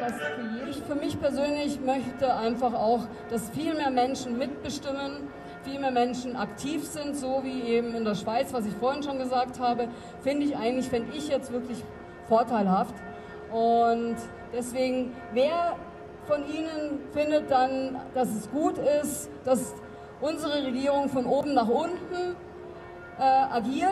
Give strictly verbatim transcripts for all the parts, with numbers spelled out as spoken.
was für jeden. Ich für mich persönlich möchte einfach auch, dass viel mehr Menschen mitbestimmen, viel mehr Menschen aktiv sind, so wie eben in der Schweiz, was ich vorhin schon gesagt habe, finde ich eigentlich, fände ich jetzt wirklich vorteilhaft. Und deswegen, wer von Ihnen findet dann, dass es gut ist, dass unsere Regierung von oben nach unten äh, agiert?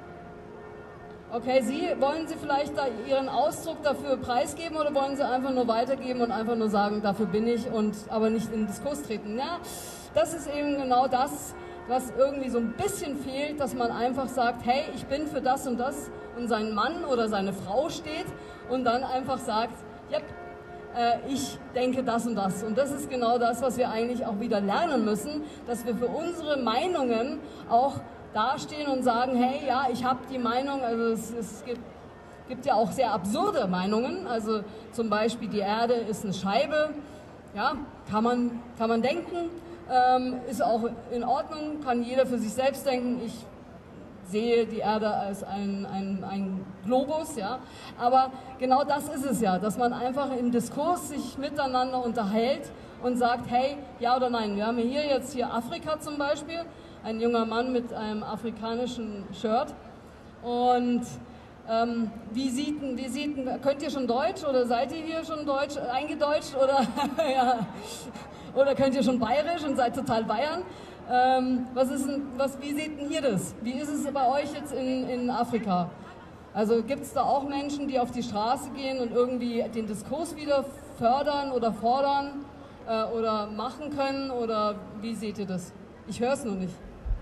Okay, Sie, wollen Sie vielleicht da Ihren Ausdruck dafür preisgeben oder wollen Sie einfach nur weitergeben und einfach nur sagen, dafür bin ich und aber nicht in den Diskurs treten? Ja, das ist eben genau das, was irgendwie so ein bisschen fehlt, dass man einfach sagt, hey, ich bin für das und das und sein Mann oder seine Frau steht und dann einfach sagt, ja, äh, ich denke das und das. Und das ist genau das, was wir eigentlich auch wieder lernen müssen, dass wir für unsere Meinungen auch dastehen und sagen, hey, ja, ich habe die Meinung, also es, es gibt, gibt ja auch sehr absurde Meinungen, also zum Beispiel die Erde ist eine Scheibe, ja, kann man, kann man denken, ähm, ist auch in Ordnung, kann jeder für sich selbst denken, ich sehe die Erde als ein, ein, ein Globus, ja, aber genau das ist es ja, dass man einfach im Diskurs sich miteinander unterhält und sagt, hey, ja oder nein, wir haben hier jetzt hier Afrika zum Beispiel, ein junger Mann mit einem afrikanischen Shirt. Und ähm, wie sieht, wie sieht, könnt ihr schon Deutsch oder seid ihr hier schon Deutsch, eingedeutscht oder, ja, oder könnt ihr schon Bayerisch und seid total Bayern? Ähm, was ist denn, was, wie seht denn hier das? Wie ist es bei euch jetzt in, in Afrika? Also gibt es da auch Menschen, die auf die Straße gehen und irgendwie den Diskurs wieder fördern oder fordern äh, oder machen können? Oder wie seht ihr das? Ich höre es nur nicht.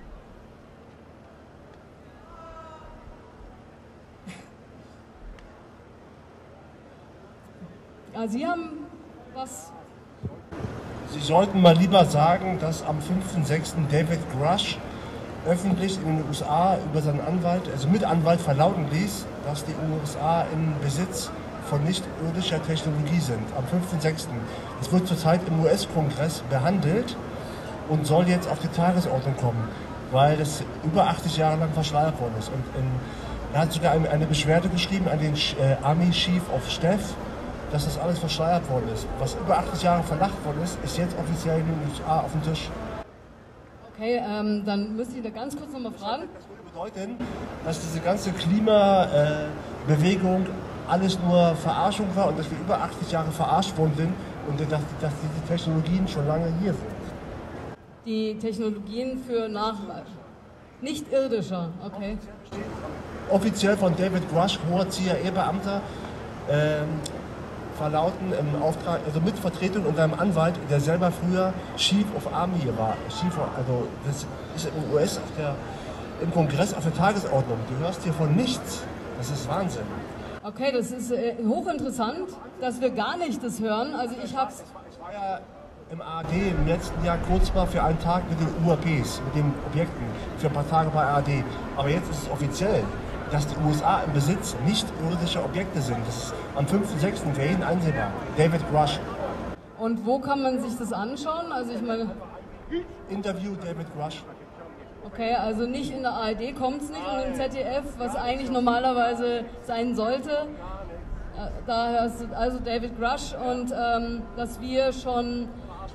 Ja, Sie haben was? Sie sollten mal lieber sagen, dass am fünften sechsten David Grush öffentlich in den U S A über seinen Anwalt, also mit Anwalt verlauten ließ, dass die U S A im Besitz von nicht-irdischer Technologie sind. Am fünften sechsten Das wird zurzeit im U S-Kongress behandelt und soll jetzt auf die Tagesordnung kommen, weil das über achtzig Jahre lang verschleiert worden ist. Und in, er hat sogar eine, eine Beschwerde geschrieben an den äh, Army Chief of Staff, dass das alles verschleiert worden ist. Was über achtzig Jahre verlacht worden ist, ist jetzt offiziell in den U S A auf dem Tisch. Okay, ähm, dann müsste ich da ganz kurz nochmal fragen. Das würde bedeuten, dass diese ganze Klimabewegung äh, alles nur Verarschung war und dass wir über achtzig Jahre verarscht worden sind und dass, dass diese Technologien schon lange hier sind. Die Technologien für nach nicht-irdischer, okay. Offiziell von David Grush, hoher C I A-Beamter, ähm, verlauten im Auftrag, also mit Vertretung und seinem Anwalt, der selber früher Chief of Army war. Chief, also das ist im U S auf der, im Kongress auf der Tagesordnung. Du hörst hier von nichts. Das ist Wahnsinn. Okay, das ist äh, hochinteressant, dass wir gar nicht das hören. Also ich hab's. Ich war ja im A R D im letzten Jahr kurz mal für einen Tag mit den U A Ps, mit den Objekten, für ein paar Tage bei A R D. Aber jetzt ist es offiziell, dass die U S A im Besitz nicht-irdischer Objekte sind. Das ist am fünften sechsten für jeden einsehbar. David Grush. Und wo kann man sich das anschauen? Also ich meine... Interview David Grush. Okay, also nicht in der A R D kommt es nicht und im Z D F, was eigentlich normalerweise sein sollte. Da hörst du also David Grush und ähm, dass wir schon,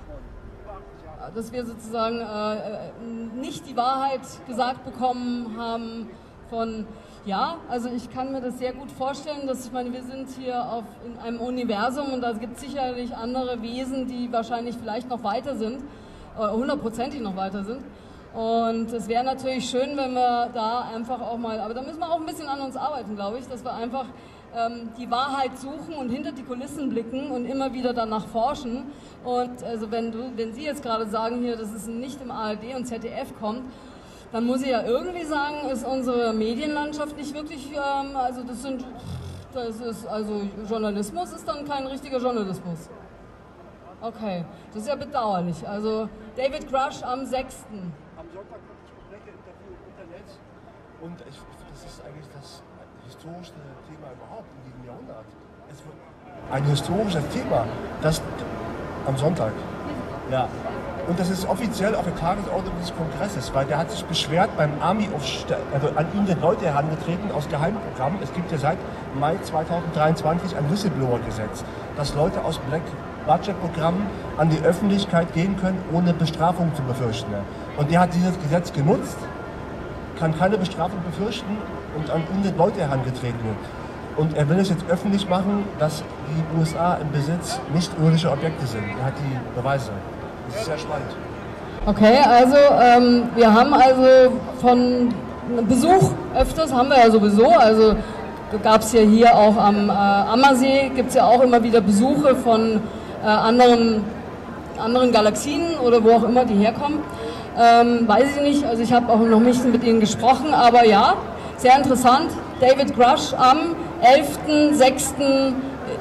dass wir sozusagen äh, nicht die Wahrheit gesagt bekommen haben von, ja, also ich kann mir das sehr gut vorstellen, dass ich meine, wir sind hier auf, in einem Universum und da gibt es sicherlich andere Wesen, die wahrscheinlich vielleicht noch weiter sind, hundertprozentig noch weiter sind. Und es wäre natürlich schön, wenn wir da einfach auch mal, aber da müssen wir auch ein bisschen an uns arbeiten, glaube ich, dass wir einfach ähm, die Wahrheit suchen und hinter die Kulissen blicken und immer wieder danach forschen. Und also wenn, du, wenn Sie jetzt gerade sagen hier, dass es nicht im A R D und Z D F kommt, dann muss ich ja irgendwie sagen, ist unsere Medienlandschaft nicht wirklich, ähm, also das sind, das ist, also Journalismus ist dann kein richtiger Journalismus. Okay, das ist ja bedauerlich. Also David Grush am sechsten Am Sonntag kommt das komplette Interview im Internet und ich, das ist eigentlich das historischste Thema überhaupt in diesem Jahrhundert. Es wird ein historisches Thema, das am Sonntag. Ja. Und das ist offiziell auf der Tagesordnung des Kongresses, weil der hat sich beschwert beim Army of St also an ihn sind Leute herangetreten aus Geheimprogrammen. Es gibt ja seit Mai zweitausenddreiundzwanzig ein Whistleblower-Gesetz, dass Leute aus Black-Budget-Programmen an die Öffentlichkeit gehen können, ohne Bestrafung zu befürchten. Und der hat dieses Gesetz genutzt, kann keine Bestrafung befürchten und an ihn sind Leute herangetreten. Und er will es jetzt öffentlich machen, dass die U S A im Besitz nicht-irdischer Objekte sind. Er hat die Beweise. Das ist sehr spannend. Okay, also ähm, wir haben also von Besuch öfters, haben wir ja sowieso, also gab es ja hier auch am äh, Ammersee, gibt es ja auch immer wieder Besuche von äh, anderen, anderen Galaxien oder wo auch immer die herkommen. Ähm, weiß ich nicht, also ich habe auch noch nicht mit ihnen gesprochen, aber ja, sehr interessant. David Grusch am elften sechsten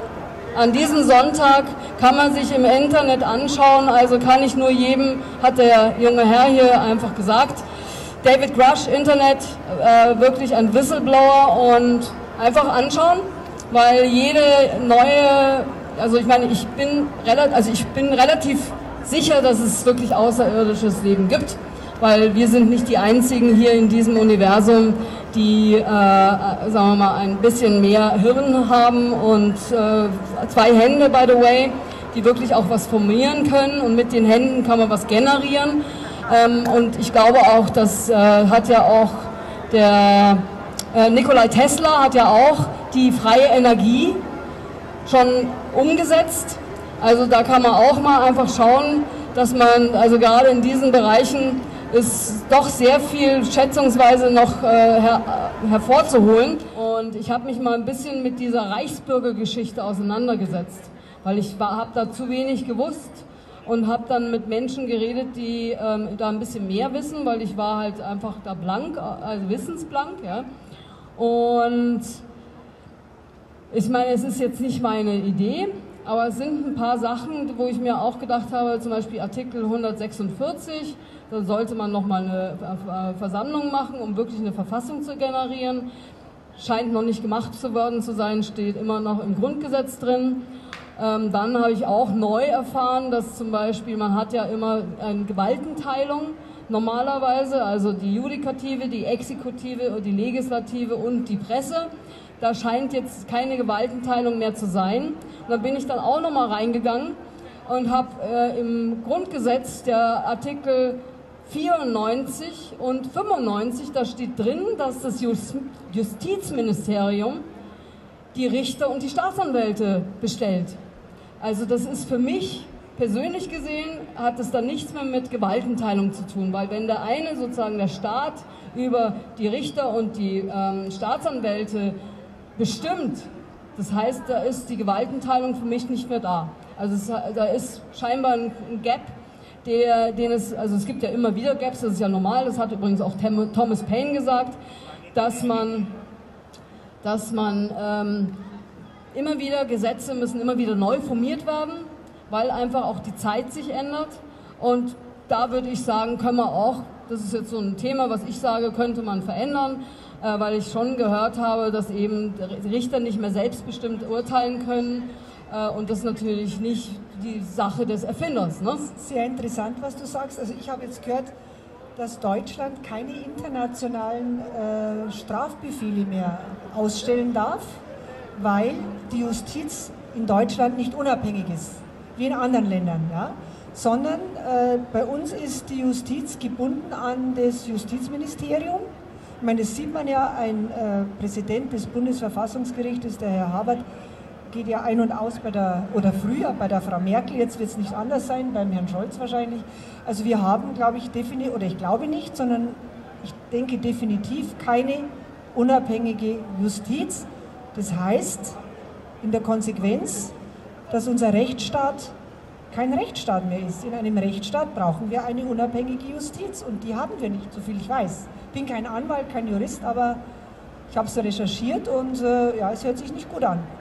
an diesem Sonntag kann man sich im Internet anschauen, also kann ich nur jedem, hat der junge Herr hier einfach gesagt, David Grusch, Internet, äh, wirklich ein Whistleblower und einfach anschauen, weil jede neue, also ich meine, ich bin, relativ, also ich bin relativ sicher, dass es wirklich außerirdisches Leben gibt, weil wir sind nicht die einzigen hier in diesem Universum, die, äh, sagen wir mal, ein bisschen mehr Hirn haben und äh, zwei Hände, by the way, die wirklich auch was formieren können und mit den Händen kann man was generieren. Ähm, und ich glaube auch, das äh, hat ja auch der äh, Nikolai Tesla hat ja auch die freie Energie schon umgesetzt. Also da kann man auch mal einfach schauen, dass man, also gerade in diesen Bereichen ist doch sehr viel schätzungsweise noch äh, her hervorzuholen. Und ich habe mich mal ein bisschen mit dieser Reichsbürgergeschichte auseinandergesetzt, weil ich habe da zu wenig gewusst und habe dann mit Menschen geredet, die ähm, da ein bisschen mehr wissen, weil ich war halt einfach da blank, also wissensblank. Ja. Und ich meine, es ist jetzt nicht meine Idee, aber es sind ein paar Sachen, wo ich mir auch gedacht habe, zum Beispiel Artikel hundertsechsundvierzig, da sollte man nochmal eine Versammlung machen, um wirklich eine Verfassung zu generieren. Scheint noch nicht gemacht zu worden zu sein, steht immer noch im Grundgesetz drin. Ähm, dann habe ich auch neu erfahren, dass zum Beispiel, man hat ja immer eine Gewaltenteilung normalerweise, also die Judikative, die Exekutive, die Legislative und die Presse. Da scheint jetzt keine Gewaltenteilung mehr zu sein. Und da bin ich dann auch nochmal reingegangen und habe äh, im Grundgesetz der Artikel vierundneunzig und fünfundneunzig, da steht drin, dass das Just Justizministerium die Richter und die Staatsanwälte bestellt. Also das ist für mich persönlich gesehen, hat es dann nichts mehr mit Gewaltenteilung zu tun, weil wenn der eine sozusagen der Staat über die Richter und die ähm, Staatsanwälte bestimmt, das heißt, da ist die Gewaltenteilung für mich nicht mehr da. Also es, da ist scheinbar ein Gap, der, den es, also es gibt ja immer wieder Gaps, das ist ja normal, das hat übrigens auch Thomas Paine gesagt, dass man, dass man ähm, immer wieder, Gesetze müssen immer wieder neu formiert werden, weil einfach auch die Zeit sich ändert. Und da würde ich sagen, können wir auch, das ist jetzt so ein Thema, was ich sage, könnte man verändern, äh, weil ich schon gehört habe, dass eben Richter nicht mehr selbstbestimmt urteilen können. Und das ist natürlich nicht die Sache des Erfinders. Ne? Sehr interessant, was du sagst. Also ich habe jetzt gehört, dass Deutschland keine internationalen äh, Strafbefehle mehr ausstellen darf, weil die Justiz in Deutschland nicht unabhängig ist, wie in anderen Ländern. Ja? Sondern äh, bei uns ist die Justiz gebunden an das Justizministerium. Ich meine, das sieht man ja, ein äh, Präsident des Bundesverfassungsgerichtes, der Herr Habert, geht ja ein und aus bei der, oder früher bei der Frau Merkel, jetzt wird es nicht anders sein, beim Herrn Scholz wahrscheinlich. Also wir haben, glaube ich, definitiv, oder ich glaube nicht, sondern ich denke definitiv keine unabhängige Justiz. Das heißt, in der Konsequenz, dass unser Rechtsstaat kein Rechtsstaat mehr ist. In einem Rechtsstaat brauchen wir eine unabhängige Justiz und die haben wir nicht, soviel ich weiß. Ich bin kein Anwalt, kein Jurist, aber ich habe es recherchiert und äh, ja, es hört sich nicht gut an.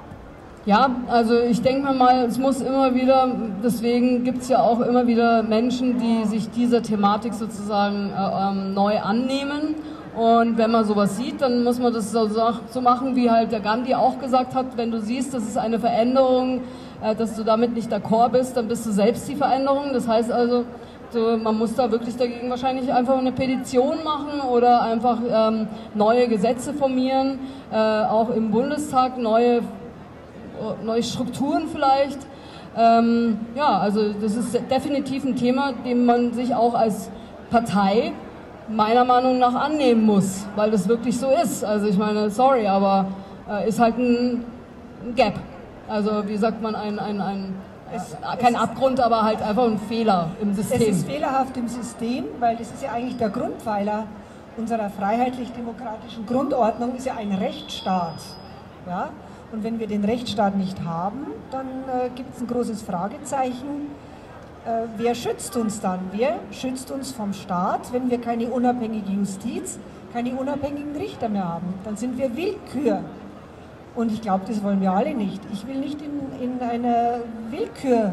Ja, also ich denke mir mal, es muss immer wieder, deswegen gibt es ja auch immer wieder Menschen, die sich dieser Thematik sozusagen äh, ähm, neu annehmen Und wenn man sowas sieht, dann muss man das so, so machen, wie halt der Gandhi auch gesagt hat, wenn du siehst, das ist eine Veränderung, äh, dass du damit nicht d'accord bist, dann bist du selbst die Veränderung. Das heißt also, so, man muss da wirklich dagegen wahrscheinlich einfach eine Petition machen oder einfach ähm, neue Gesetze formieren, äh, auch im Bundestag neue, neue Strukturen vielleicht. Ähm, ja, also das ist definitiv ein Thema, dem man sich auch als Partei meiner Meinung nach annehmen muss, weil das wirklich so ist. Also ich meine, sorry, aber äh, ist halt ein, ein Gap. Also wie sagt man, ein, ein, ein es, äh, kein Abgrund, aber halt einfach ein Fehler im System. Es ist fehlerhaft im System, weil das ist ja eigentlich der Grundpfeiler unserer freiheitlich-demokratischen Grundordnung, ist ja ein Rechtsstaat. Ja? Und wenn wir den Rechtsstaat nicht haben, dann äh, gibt es ein großes Fragezeichen. Äh, wer schützt uns dann? Wer schützt uns vom Staat, wenn wir keine unabhängige Justiz, keine unabhängigen Richter mehr haben? Dann sind wir Willkür. Und ich glaube, das wollen wir alle nicht. Ich will nicht in, in einer Willkür,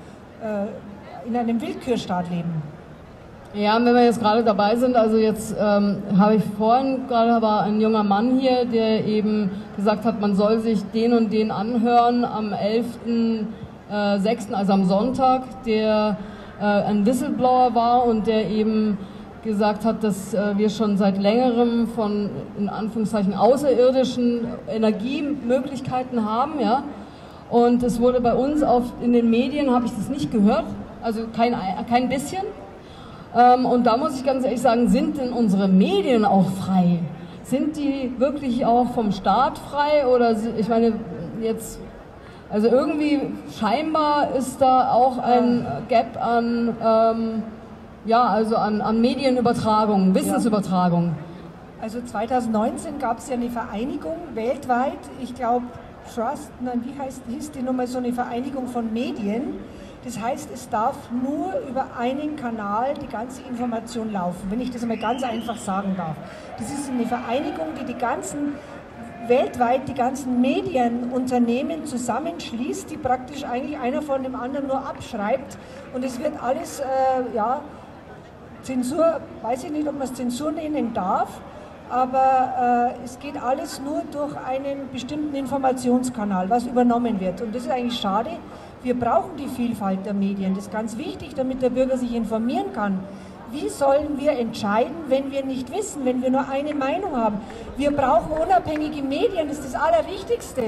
äh, in einem Willkürstaat leben. Ja, wenn wir jetzt gerade dabei sind, also jetzt ähm, habe ich vorhin, gerade war ein junger Mann hier, der eben gesagt hat, man soll sich den und den anhören am elften sechsten, also am Sonntag, der äh, ein Whistleblower war und der eben gesagt hat, dass äh, wir schon seit längerem von, in Anführungszeichen, außerirdischen Energiemöglichkeiten haben, ja. Und es wurde bei uns auf, in den Medien, habe ich das nicht gehört, also kein, kein bisschen. Ähm, und da muss ich ganz ehrlich sagen, sind denn unsere Medien auch frei? Sind die wirklich auch vom Staat frei? Oder, ich meine, jetzt, also irgendwie scheinbar ist da auch ein Gap an, ähm, ja, also an, an Medienübertragung, Wissensübertragung. Also zweitausendneunzehn gab es ja eine Vereinigung weltweit, ich glaube Trust, nein, wie heißt, hieß die nochmal, so eine Vereinigung von Medien. Das heißt, es darf nur über einen Kanal die ganze Information laufen, wenn ich das einmal ganz einfach sagen darf. Das ist eine Vereinigung, die die ganzen, weltweit die ganzen Medienunternehmen zusammenschließt, die praktisch eigentlich einer von dem anderen nur abschreibt. Und es wird alles, äh, ja, Zensur, weiß ich nicht, ob man es Zensur nennen darf, aber äh, es geht alles nur durch einen bestimmten Informationskanal, was übernommen wird. Und das ist eigentlich schade. Wir brauchen die Vielfalt der Medien, das ist ganz wichtig, damit der Bürger sich informieren kann. Wie sollen wir entscheiden, wenn wir nicht wissen, wenn wir nur eine Meinung haben? Wir brauchen unabhängige Medien, das ist das Allerwichtigste.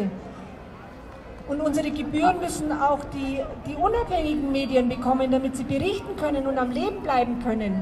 Und unsere Gebühren müssen auch die, die unabhängigen Medien bekommen, damit sie berichten können und am Leben bleiben können.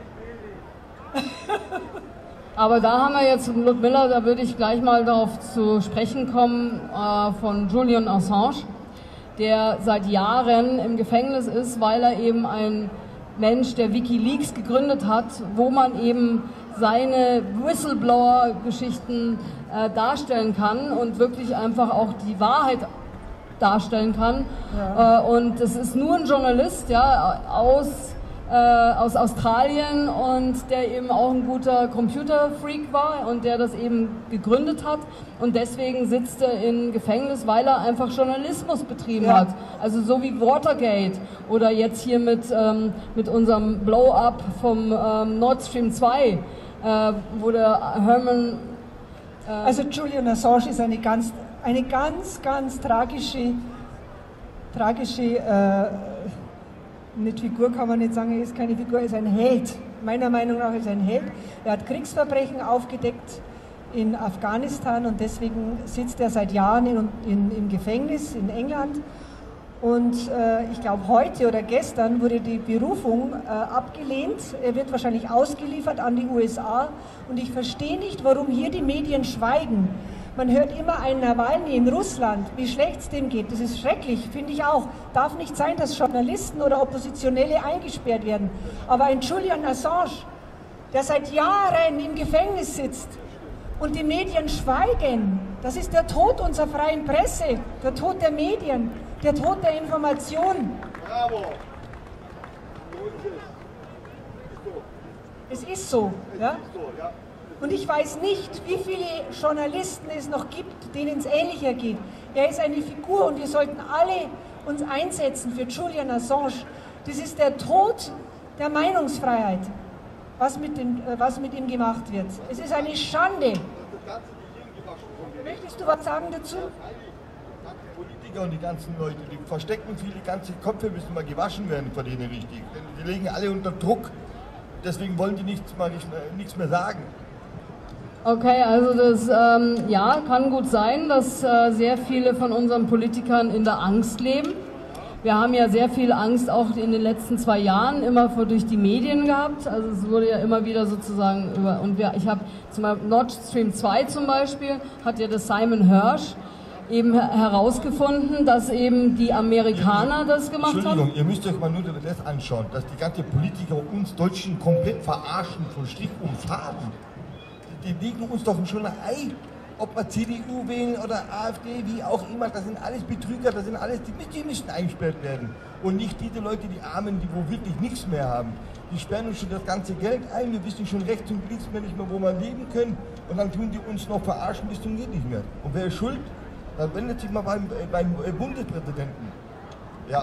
Aber da haben wir jetzt, Ludmilla, da würde ich gleich mal darauf zu sprechen kommen, äh, von Julian Assange, der seit Jahren im Gefängnis ist, weil er eben ein Mensch, der WikiLeaks gegründet hat, wo man eben seine Whistleblower-Geschichten äh, darstellen kann und wirklich einfach auch die Wahrheit darstellen kann. Ja. Äh, und es ist nur ein Journalist, ja, aus Äh, aus Australien und der eben auch ein guter Computerfreak war und der das eben gegründet hat und deswegen sitzt er im Gefängnis, weil er einfach Journalismus betrieben ja. hat. Also so wie Watergate oder jetzt hier mit, ähm, mit unserem Blow-up vom ähm, Nord Stream zwei, äh, wo der Herman... Äh also Julian Assange ist eine ganz, eine ganz, ganz tragische, tragische äh, Nicht Figur kann man nicht sagen, er ist keine Figur, er ist ein Held. Meiner Meinung nach ist er ein Held. Er hat Kriegsverbrechen aufgedeckt in Afghanistan und deswegen sitzt er seit Jahren in, in, im Gefängnis in England. Und äh, ich glaube, heute oder gestern wurde die Berufung äh, abgelehnt. Er wird wahrscheinlich ausgeliefert an die U S A. Und ich verstehe nicht, warum hier die Medien schweigen. Man hört immer einen Nawalny in Russland, wie schlecht es dem geht. Das ist schrecklich, finde ich auch. Darf nicht sein, dass Journalisten oder Oppositionelle eingesperrt werden. Aber ein Julian Assange, der seit Jahren im Gefängnis sitzt und die Medien schweigen, das ist der Tod unserer freien Presse, der Tod der Medien, der Tod der Information. Bravo! Es ist so, ja? Und ich weiß nicht, wie viele Journalisten es noch gibt, denen es ähnlicher geht. Er ist eine Figur und wir sollten alle uns einsetzen für Julian Assange. Das ist der Tod der Meinungsfreiheit. was mit, dem, was mit ihm gemacht wird. Es ist eine Schande. Möchtest du was sagen dazu? Politiker und die ganzen Leute, die verstecken viele ganze Köpfe, müssen mal gewaschen werden von denen richtig. Die legen alle unter Druck, deswegen wollen die nichts, mal nicht mehr, nichts mehr sagen. Okay, also das ähm, ja, kann gut sein, dass äh, sehr viele von unseren Politikern in der Angst leben. Wir haben ja sehr viel Angst auch in den letzten zwei Jahren immer vor, durch die Medien gehabt. Also es wurde ja immer wieder sozusagen über, und wir, ich habe zum Beispiel Nord Stream zwei zum Beispiel, hat ja das Simon Hirsch eben herausgefunden, dass eben die Amerikaner das gemacht haben. Entschuldigung, ihr müsst euch mal nur das anschauen, dass die ganzen Politiker uns Deutschen komplett verarschen von Strich und Faden. Die legen uns doch schon ein Ei, ob wir C D U wählen oder AfD, wie auch immer, das sind alles Betrüger, das sind alles, die, die müssen eingesperrt werden. Und nicht diese Leute, die Armen, die wo wirklich nichts mehr haben. Die sperren uns schon das ganze Geld ein, wir wissen schon rechts und links mehr nicht mehr, wo wir leben können. Und dann tun die uns noch verarschen, bis zum geht nicht mehr. Und wer ist schuld? Dann wendet sich mal beim, beim Bundespräsidenten. Ja.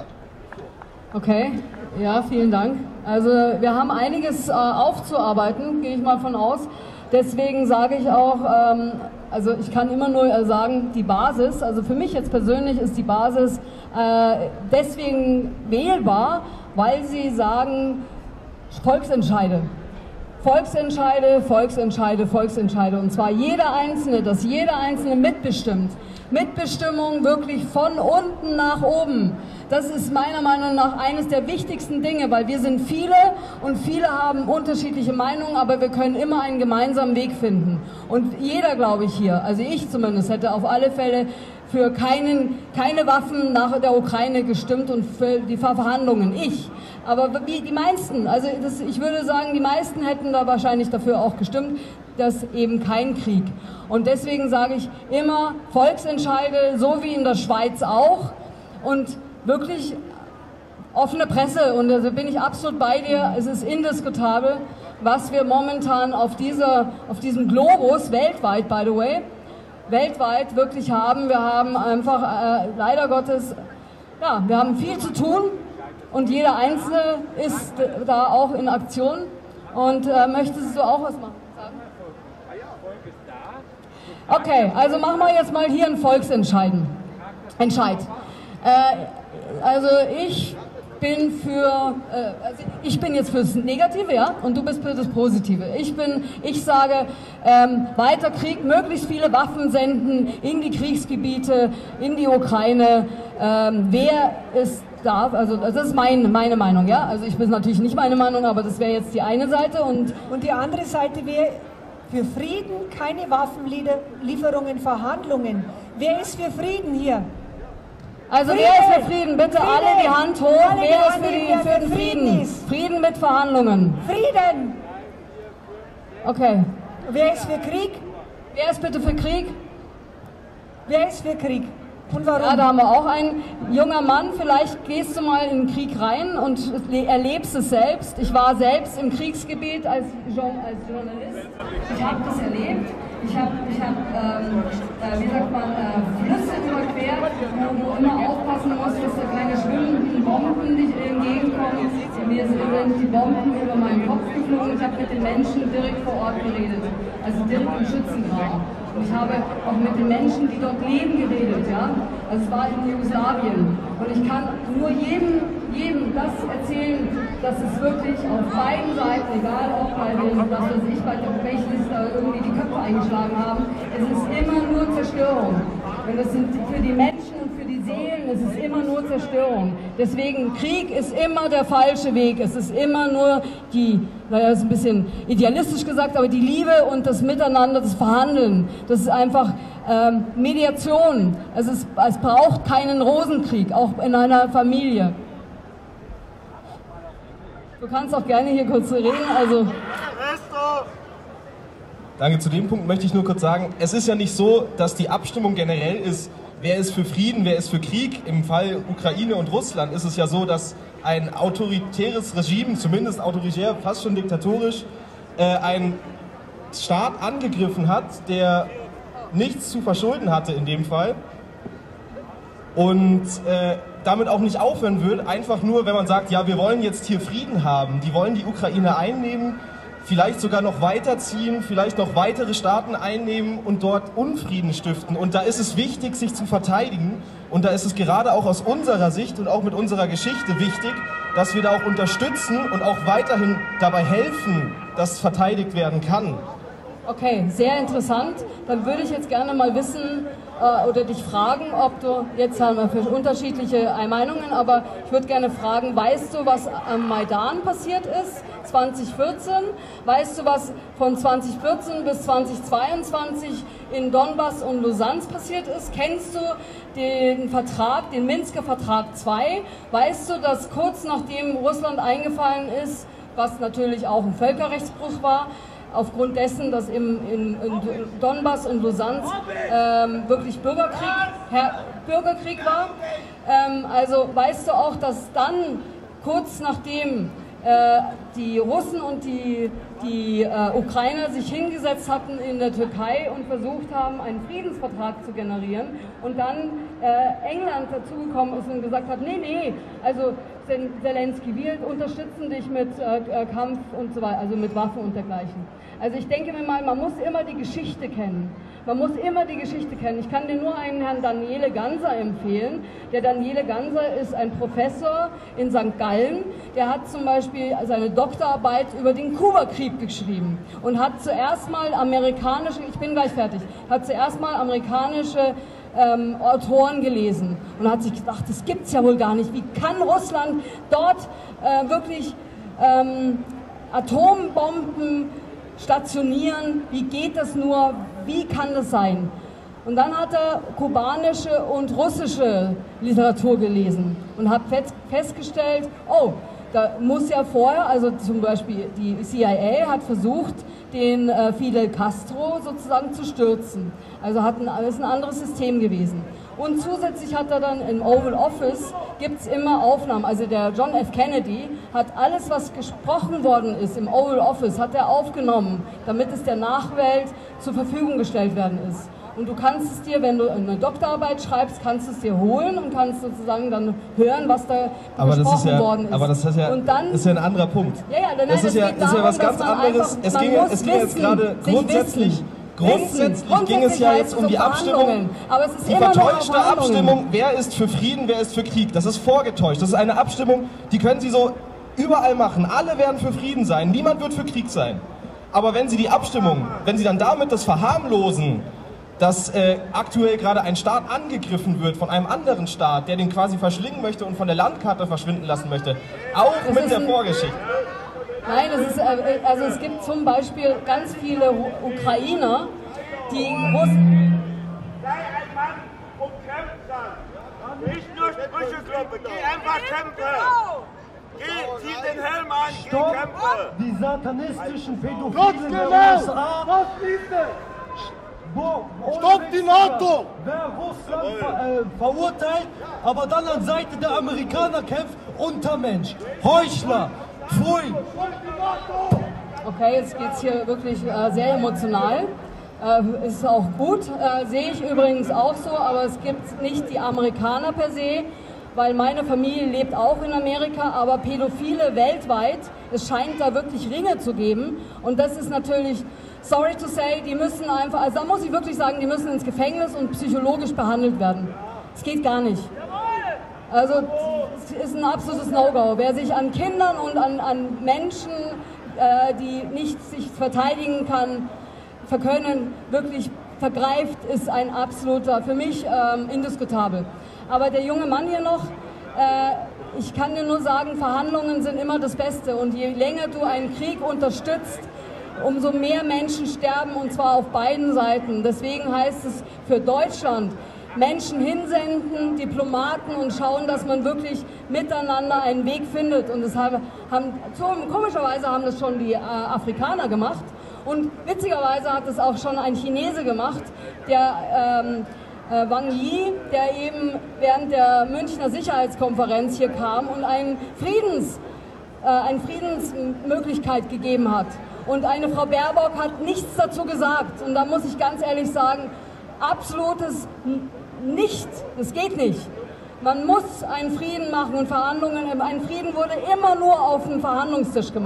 Okay, ja, vielen Dank. Also wir haben einiges äh, aufzuarbeiten, gehe ich mal von aus. Deswegen sage ich auch, ähm, also ich kann immer nur sagen, die Basis, also für mich jetzt persönlich ist die Basis äh, deswegen wählbar, weil sie sagen, Volksentscheide. Volksentscheide, Volksentscheide, Volksentscheide. Und zwar jeder Einzelne, dass jeder Einzelne mitbestimmt. Mitbestimmung wirklich von unten nach oben. Das ist meiner Meinung nach eines der wichtigsten Dinge, weil wir sind viele und viele haben unterschiedliche Meinungen, aber wir können immer einen gemeinsamen Weg finden. Und jeder, glaube ich, hier, also ich zumindest, hätte auf alle Fälle für keinen, keine Waffen nach der Ukraine gestimmt und für die Verhandlungen. Ich. Aber wie die meisten, also das, ich würde sagen, die meisten hätten da wahrscheinlich dafür auch gestimmt, dass eben kein Krieg. Und deswegen sage ich immer Volksentscheide, so wie in der Schweiz auch. Und wirklich offene Presse. Und da bin ich absolut bei dir. Es ist indiskutabel, was wir momentan auf, dieser, auf diesem Globus, weltweit by the way, weltweit wirklich haben. Wir haben einfach äh, leider Gottes, ja, wir haben viel zu tun. Und jeder Einzelne ist da auch in Aktion. Und äh, möchtest du auch was machen? Sagen? Okay, also machen wir jetzt mal hier einen Volksentscheiden. Entscheid. Äh, also ich bin für, äh, also ich bin jetzt fürs Negative, ja, und du bist für das Positive. Ich bin, ich sage, ähm, weiter Krieg, möglichst viele Waffen senden in die Kriegsgebiete, in die Ukraine. Ähm, wer es darf, also das ist mein, meine Meinung, ja. Also ich bin natürlich nicht meine Meinung, aber das wäre jetzt die eine Seite und und die andere Seite wäre für Frieden, keine Waffenlieferungen, Verhandlungen. Wer ist für Frieden hier? Also Frieden. wer ist für Frieden? Bitte Frieden. alle die Hand hoch. Alle Wer die ist Hand, für, die, wer für den für Frieden Frieden? ist. Frieden mit Verhandlungen. Frieden! Okay. Wer ist für Krieg? Wer ist bitte für Krieg? Wer ist für Krieg? Und warum? Ja, da haben wir auch einen junger Mann. Vielleicht gehst du mal in den Krieg rein und erlebst es selbst. Ich war selbst im Kriegsgebiet als, als Journalist. Ich habe das erlebt. Ich habe, ich hab, ähm, äh, wie sagt man, äh, Flüsse überquert, wo du immer aufpassen musst, dass da keine schwimmenden Bomben dich entgegenkommen. Mir sind die Bomben über meinen Kopf geflogen. Ich habe mit den Menschen direkt vor Ort geredet, also direkt im Schützengraben. Und ich habe auch mit den Menschen, die dort leben, geredet. Ja? Also es war in Jugoslawien. Und ich kann nur jedem, jedem das erzählen, dass es wirklich auf beiden Seiten, egal ob bei den, was weiß ich, bei der Gefechtsliste irgendwie die Köpfe eingeschlagen haben, es ist immer nur Zerstörung. Und das sind für die Menschen und für die Seelen, es ist immer nur Zerstörung. Deswegen, Krieg ist immer der falsche Weg. Es ist immer nur die, naja, das ist ein bisschen idealistisch gesagt, aber die Liebe und das Miteinander, das Verhandeln, das ist einfach ähm, Mediation. Es, ist, es braucht keinen Rosenkrieg, auch in einer Familie. Du kannst auch gerne hier kurz reden, also... Danke, zu dem Punkt möchte ich nur kurz sagen, es ist ja nicht so, dass die Abstimmung generell ist, wer ist für Frieden, wer ist für Krieg. Im Fall Ukraine und Russland ist es ja so, dass ein autoritäres Regime, zumindest autoritär, fast schon diktatorisch, äh, einen Staat angegriffen hat, der nichts zu verschulden hatte in dem Fall und äh, damit auch nicht aufhören wird, einfach nur, wenn man sagt, ja, wir wollen jetzt hier Frieden haben, die wollen die Ukraine einnehmen, vielleicht sogar noch weiterziehen, vielleicht noch weitere Staaten einnehmen und dort Unfrieden stiften. Und da ist es wichtig, sich zu verteidigen. Und da ist es gerade auch aus unserer Sicht und auch mit unserer Geschichte wichtig, dass wir da auch unterstützen und auch weiterhin dabei helfen, dass verteidigt werden kann. Okay, sehr interessant. Dann würde ich jetzt gerne mal wissen äh, oder dich fragen, ob du, jetzt haben wir für unterschiedliche Meinungen, aber ich würde gerne fragen, weißt du, was am Maidan passiert ist, zwanzig vierzehn? Weißt du, was von zwanzig vierzehn bis zwanzig zweiundzwanzig in Donbass und Luhansk passiert ist? Kennst du den Vertrag, den Minsker Vertrag zwei? Weißt du, dass kurz nachdem Russland eingefallen ist, was natürlich auch ein Völkerrechtsbruch war, aufgrund dessen, dass im, in, in Donbass und Luhansk ähm, wirklich Bürgerkrieg, Her Bürgerkrieg war. Ähm, also weißt du auch, dass dann kurz nachdem äh, die Russen und die, die äh, Ukrainer sich hingesetzt hatten in der Türkei und versucht haben, einen Friedensvertrag zu generieren und dann äh, England dazugekommen ist und gesagt hat, nee, nee, also Zelensky, wir unterstützen dich mit äh, Kampf und so weiter, also mit Waffen und dergleichen. Also ich denke mir mal, man muss immer die Geschichte kennen. Man muss immer die Geschichte kennen. Ich kann dir nur einen Herrn Daniele Ganser empfehlen. Der Daniele Ganser ist ein Professor in Sankt Gallen. Der hat zum Beispiel seine Doktorarbeit über den Kubakrieg geschrieben und hat zuerst mal amerikanische, ich bin gleich fertig, hat zuerst mal amerikanische Ähm, Autoren gelesen und hat sich gedacht, das gibt's ja wohl gar nicht. Wie kann Russland dort äh, wirklich ähm, Atombomben stationieren? Wie geht das nur? Wie kann das sein? Und dann hat er kubanische und russische Literatur gelesen und hat festgestellt, oh, da muss ja vorher, also zum Beispiel die C I A hat versucht, den äh, Fidel Castro sozusagen zu stürzen. Also hat ein, ist ein anderes System gewesen. Und zusätzlich hat er dann im Oval Office, gibt es immer Aufnahmen, also der John F. Kennedy hat alles, was gesprochen worden ist im Oval Office, hat er aufgenommen, damit es der Nachwelt zur Verfügung gestellt werden ist. Und du kannst es dir, wenn du eine Doktorarbeit schreibst, kannst du es dir holen und kannst sozusagen dann hören, was da aber gesprochen das ist ja, worden ist. Aber das ist ja, und dann, ist ja ein anderer Punkt. Ja, ja, nein, das ist ja, geht ist ja was darum, ganz anderes. Einfach, es ging, es ging jetzt gerade grundsätzlich, grundsätzlich wissen. ging es ja jetzt um die Abstimmung. Aber es ist die immer vertäuschte noch Abstimmung, wer ist für Frieden, wer ist für Krieg. Das ist vorgetäuscht. Das ist eine Abstimmung, die können Sie so überall machen. Alle werden für Frieden sein, niemand wird für Krieg sein. Aber wenn Sie die Abstimmung, wenn Sie dann damit das verharmlosen, dass äh, aktuell gerade ein Staat angegriffen wird von einem anderen Staat, der den quasi verschlingen möchte und von der Landkarte verschwinden lassen möchte, auch das mit der Vorgeschichte. Nein, das ist, äh, also es gibt zum Beispiel ganz viele Ukrainer, die Russen... Sei ein Mann und kämpf dann. Nicht nur Sprüche kloppen, geh einfach kämpfen. Geh, zieh den Helm an, geh Stopp kämpfen. die satanistischen Pädophilen Ganz der genau. U S A. Was ist das? Stopp die NATO! Wer Russland ver äh, verurteilt, aber dann an Seite der Amerikaner kämpft, Untermensch, Heuchler, Pfui. Okay, jetzt geht es hier wirklich äh, sehr emotional. Äh, ist auch gut, äh, sehe ich übrigens auch so, aber es gibt nicht die Amerikaner per se, weil meine Familie lebt auch in Amerika, aber Pädophile weltweit, es scheint da wirklich Ringe zu geben und das ist natürlich... Sorry to say, die müssen einfach, also da muss ich wirklich sagen, die müssen ins Gefängnis und psychologisch behandelt werden. Es geht gar nicht. Also es ist ein absolutes No-Go. Wer sich an Kindern und an, an Menschen, äh, die nicht sich verteidigen kann, verkönnen, wirklich vergreift, ist ein absoluter, für mich ähm, indiskutabel. Aber der junge Mann hier noch, äh, ich kann dir nur sagen, Verhandlungen sind immer das Beste und je länger du einen Krieg unterstützt, umso mehr Menschen sterben und zwar auf beiden Seiten. Deswegen heißt es für Deutschland, Menschen hinsenden, Diplomaten und schauen, dass man wirklich miteinander einen Weg findet. Und das haben, haben komischerweise haben das schon die äh, Afrikaner gemacht und witzigerweise hat es auch schon ein Chinese gemacht, der ähm, äh, Wang Yi, der eben während der Münchner Sicherheitskonferenz hier kam und einen Friedens, äh, eine Friedensmöglichkeit gegeben hat. Und eine Frau Baerbock hat nichts dazu gesagt. Und da muss ich ganz ehrlich sagen, absolutes Nicht. Das geht nicht. Man muss einen Frieden machen und Verhandlungen. Ein Frieden wurde immer nur auf dem Verhandlungstisch gemacht.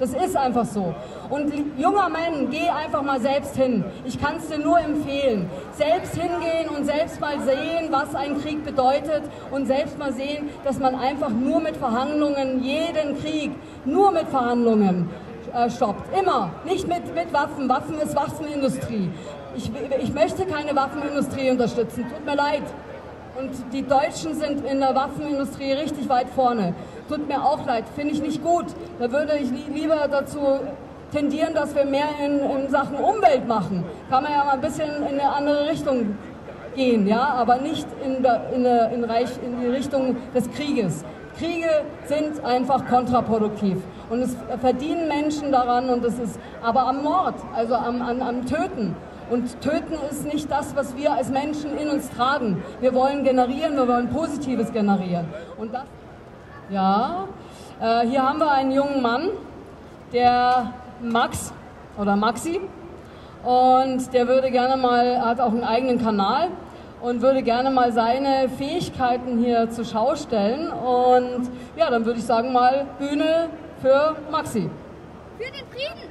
Das ist einfach so. Und junger Mann, geh einfach mal selbst hin. Ich kann es dir nur empfehlen. Selbst hingehen und selbst mal sehen, was ein Krieg bedeutet und selbst mal sehen, dass man einfach nur mit Verhandlungen jeden Krieg, nur mit Verhandlungen äh, stoppt. Immer. Nicht mit, mit Waffen. Waffen ist Waffenindustrie. Ich, ich möchte keine Waffenindustrie unterstützen. Tut mir leid. Und die Deutschen sind in der Waffenindustrie richtig weit vorne. Tut mir auch leid, finde ich nicht gut. Da würde ich li lieber dazu tendieren, dass wir mehr in, in Sachen Umwelt machen. Kann man ja mal ein bisschen in eine andere Richtung gehen, ja, aber nicht in, der, in, der, in, Reich, in die Richtung des Krieges. Kriege sind einfach kontraproduktiv und es verdienen Menschen daran und es ist aber am Mord, also am, am, am Töten. Und Töten ist nicht das, was wir als Menschen in uns tragen. Wir wollen generieren, wir wollen Positives generieren. Und das, ja, äh, hier haben wir einen jungen Mann, der Max oder Maxi, und der würde gerne mal, hat auch einen eigenen Kanal und würde gerne mal seine Fähigkeiten hier zur Schau stellen. Und ja, dann würde ich sagen mal Bühne für Maxi. Für den Frieden!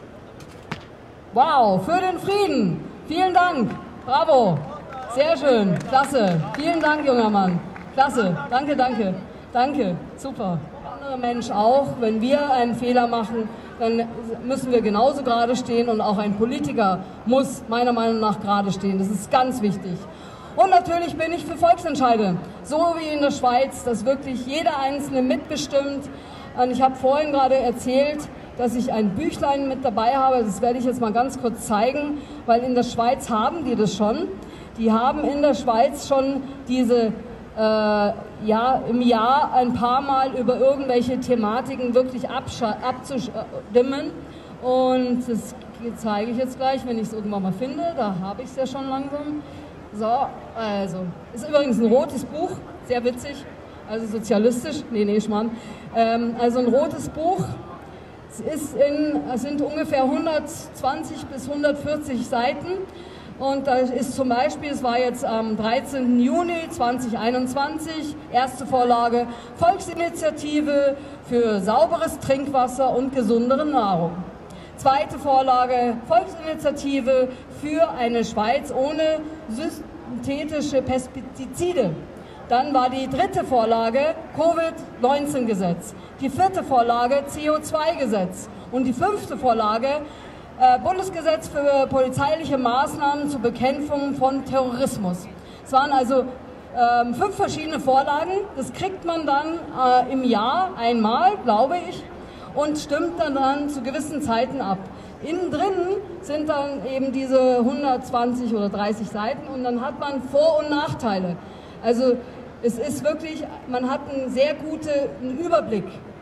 Wow, für den Frieden! Vielen Dank! Bravo! Sehr schön, klasse! Vielen Dank, junger Mann! Klasse! Danke, danke! Danke, super! Andere Mensch auch, wenn wir einen Fehler machen, dann müssen wir genauso gerade stehen und auch ein Politiker muss meiner Meinung nach gerade stehen. Das ist ganz wichtig. Und natürlich bin ich für Volksentscheide, so wie in der Schweiz, dass wirklich jeder Einzelne mitbestimmt. Und ich habe vorhin gerade erzählt, dass ich ein Büchlein mit dabei habe, das werde ich jetzt mal ganz kurz zeigen, weil in der Schweiz haben die das schon. Die haben in der Schweiz schon diese, äh, ja, im Jahr ein paar Mal über irgendwelche Thematiken wirklich abzustimmen. Und das zeige ich jetzt gleich, wenn ich es irgendwann mal finde. Da habe ich es ja schon langsam. So, also, ist übrigens ein rotes Buch, sehr witzig, also sozialistisch, nee, nee, Schmarrn. Ähm, also ein rotes Buch. Es, ist in, es sind ungefähr hundertzwanzig bis hundertvierzig Seiten und da ist zum Beispiel, es war jetzt am dreizehnten Juni zweitausendeinundzwanzig, erste Vorlage, Volksinitiative für sauberes Trinkwasser und gesundere Nahrung. Zweite Vorlage, Volksinitiative für eine Schweiz ohne synthetische Pestizide. Dann war die dritte Vorlage Covid neunzehn Gesetz, die vierte Vorlage C O zwei Gesetz und die fünfte Vorlage äh, Bundesgesetz für polizeiliche Maßnahmen zur Bekämpfung von Terrorismus. Es waren also ähm, fünf verschiedene Vorlagen, das kriegt man dann äh, im Jahr einmal, glaube ich, und stimmt dann, dann zu gewissen Zeiten ab. Innen drin sind dann eben diese hundertzwanzig oder dreißig Seiten und dann hat man Vor- und Nachteile. Also es ist wirklich, man hat einen sehr guten Überblick.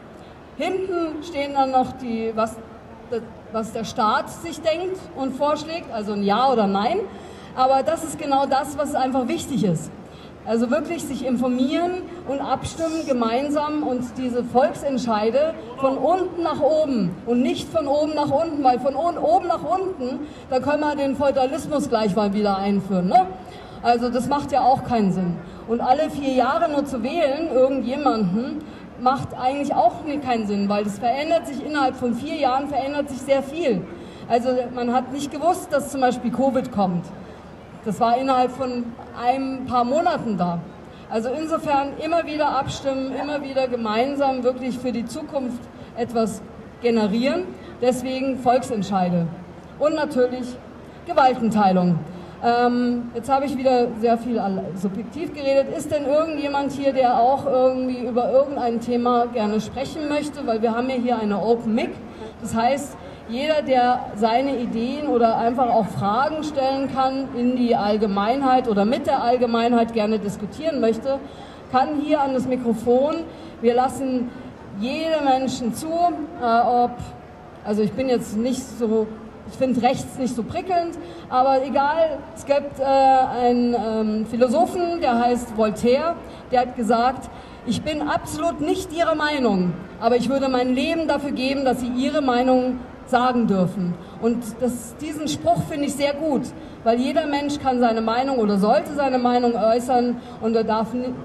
Hinten stehen dann noch die, was, was der Staat sich denkt und vorschlägt, also ein Ja oder Nein. Aber das ist genau das, was einfach wichtig ist. Also wirklich sich informieren und abstimmen gemeinsam und diese Volksentscheide von unten nach oben und nicht von oben nach unten, weil von oben nach unten, da können wir den Feudalismus gleich mal wieder einführen, ne? Also das macht ja auch keinen Sinn. Und alle vier Jahre nur zu wählen, irgendjemanden, macht eigentlich auch keinen Sinn, weil das verändert sich innerhalb von vier Jahren, verändert sich sehr viel. Also man hat nicht gewusst, dass zum Beispiel Covid kommt. Das war innerhalb von ein paar Monaten da. Also insofern immer wieder abstimmen, immer wieder gemeinsam wirklich für die Zukunft etwas generieren. Deswegen Volksentscheide. Und natürlich Gewaltenteilung. Ähm, jetzt habe ich wieder sehr viel subjektiv geredet. Ist denn irgendjemand hier, der auch irgendwie über irgendein Thema gerne sprechen möchte? Weil wir haben ja hier eine Open Mic. Das heißt, jeder, der seine Ideen oder einfach auch Fragen stellen kann in die Allgemeinheit oder mit der Allgemeinheit gerne diskutieren möchte, kann hier an das Mikrofon. Wir lassen jede Menschen zu, äh, ob, also ich bin jetzt nicht so, ich finde rechts nicht so prickelnd, aber egal, es gibt äh, einen ähm, Philosophen, der heißt Voltaire, der hat gesagt, ich bin absolut nicht Ihrer Meinung, aber ich würde mein Leben dafür geben, dass Sie Ihre Meinung sagen dürfen. Und das, diesen Spruch finde ich sehr gut, weil jeder Mensch kann seine Meinung oder sollte seine Meinung äußern und er darf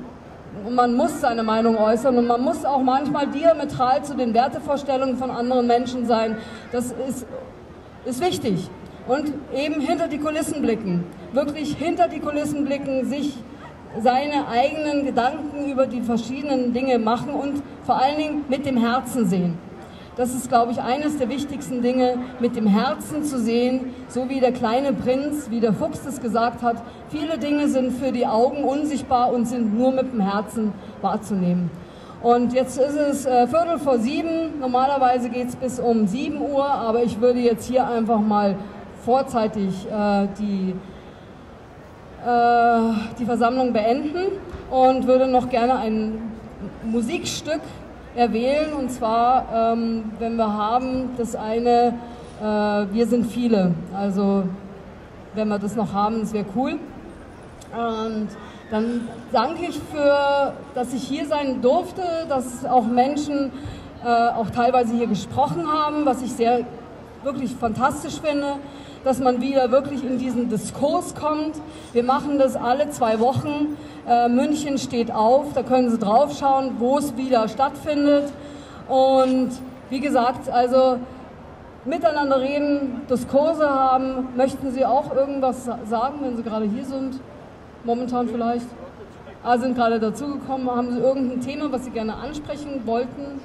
man muss seine Meinung äußern und man muss auch manchmal diametral zu den Wertevorstellungen von anderen Menschen sein. Das ist, ist wichtig. Und eben hinter die Kulissen blicken, wirklich hinter die Kulissen blicken, sich seine eigenen Gedanken über die verschiedenen Dinge machen und vor allen Dingen mit dem Herzen sehen. Das ist, glaube ich, eines der wichtigsten Dinge, mit dem Herzen zu sehen, so wie der kleine Prinz, wie der Fuchs es gesagt hat. Viele Dinge sind für die Augen unsichtbar und sind nur mit dem Herzen wahrzunehmen. Und jetzt ist es äh, Viertel vor sieben, normalerweise geht es bis um sieben Uhr, aber ich würde jetzt hier einfach mal vorzeitig äh, die, äh, die Versammlung beenden und würde noch gerne ein Musikstück erwählen, und zwar, ähm, wenn wir haben, das eine, äh, wir sind viele, also wenn wir das noch haben, das wäre cool. Und dann danke ich für, dass ich hier sein durfte, dass auch Menschen äh, auch teilweise hier gesprochen haben, was ich sehr, wirklich fantastisch finde, dass man wieder wirklich in diesen Diskurs kommt. Wir machen das alle zwei Wochen. Äh, München steht auf, da können Sie drauf schauen, wo es wieder stattfindet. Und wie gesagt, also miteinander reden, Diskurse haben. Möchten Sie auch irgendwas sagen, wenn Sie gerade hier sind? Momentan vielleicht? Ah, sind gerade dazugekommen. Haben Sie irgendein Thema, was Sie gerne ansprechen wollten?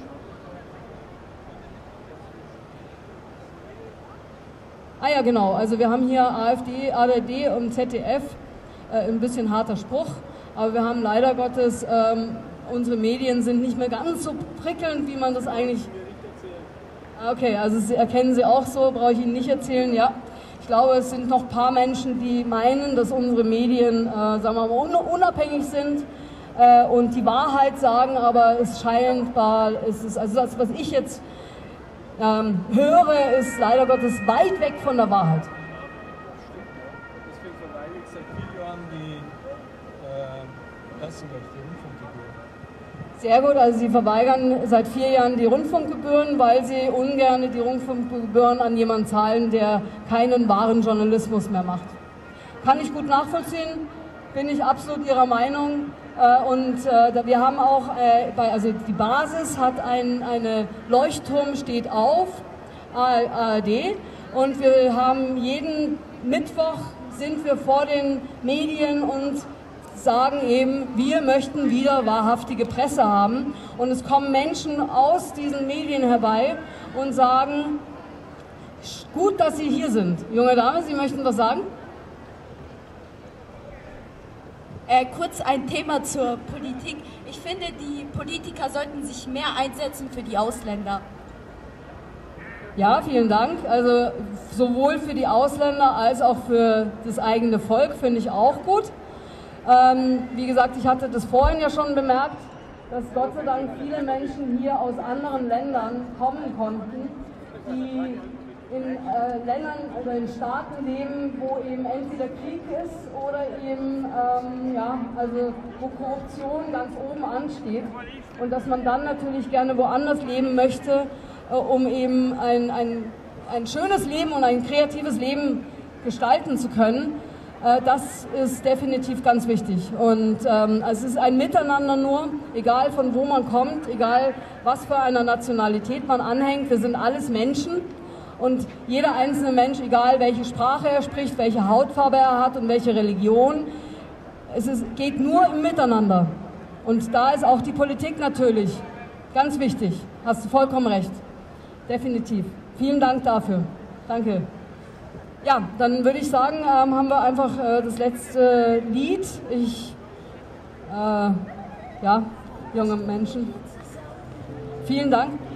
Ah ja, genau. Also wir haben hier AfD, A R D und Z D F. Äh, ein bisschen harter Spruch. Aber wir haben leider Gottes, ähm, unsere Medien sind nicht mehr ganz so prickelnd, wie man das eigentlich... Okay, also Sie erkennen Sie auch so, brauche ich Ihnen nicht erzählen, ja. Ich glaube, es sind noch ein paar Menschen, die meinen, dass unsere Medien, äh, sagen wir mal, un unabhängig sind äh, und die Wahrheit sagen, aber es scheinbar ist es, also das, was ich jetzt ähm, höre, ist leider Gottes weit weg von der Wahrheit. Deswegen verweigere ich seit vier Jahren die äh, Presserechte, Rundfunkgebühren. Sehr gut, also Sie verweigern seit vier Jahren die Rundfunkgebühren, weil Sie ungern die Rundfunkgebühren an jemanden zahlen, der keinen wahren Journalismus mehr macht. Kann ich gut nachvollziehen, bin ich absolut Ihrer Meinung. Und wir haben auch, also die Basis hat ein eine Leuchtturm steht auf, A R D, und wir haben jeden Mittwoch sind wir vor den Medien und sagen eben, wir möchten wieder wahrhaftige Presse haben. Und es kommen Menschen aus diesen Medien herbei und sagen, gut, dass Sie hier sind. Junge Dame, Sie möchten was sagen? Äh, kurz ein Thema zur Politik. Ich finde, die Politiker sollten sich mehr einsetzen für die Ausländer. Ja, vielen Dank. Also sowohl für die Ausländer als auch für das eigene Volk finde ich auch gut. Ähm, wie gesagt, ich hatte das vorhin ja schon bemerkt, dass Gott sei Dank viele Menschen hier aus anderen Ländern kommen konnten, die in äh, Ländern oder in Staaten leben, wo eben entweder Krieg ist oder eben, ähm, ja, also wo Korruption ganz oben ansteht und dass man dann natürlich gerne woanders leben möchte, äh, um eben ein, ein, ein schönes Leben und ein kreatives Leben gestalten zu können. Das ist definitiv ganz wichtig und ähm, es ist ein Miteinander nur, egal von wo man kommt, egal was für einer Nationalität man anhängt, wir sind alles Menschen und jeder einzelne Mensch, egal welche Sprache er spricht, welche Hautfarbe er hat und welche Religion, es ist, geht nur im Miteinander und da ist auch die Politik natürlich ganz wichtig, hast du vollkommen recht, definitiv. Vielen Dank dafür, danke. Ja, dann würde ich sagen, ähm, haben wir einfach äh, das letzte Lied. Ich, äh, ja, junge Menschen, vielen Dank.